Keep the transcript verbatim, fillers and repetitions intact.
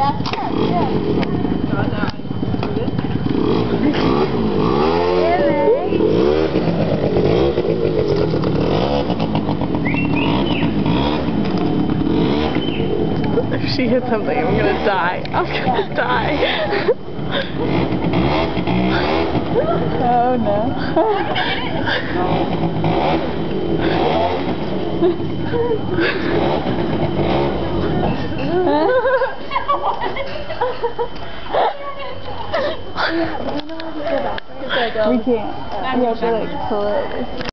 If she hits something, I'm gonna die. I'm gonna die. Oh no. We can't. We have to like pull it.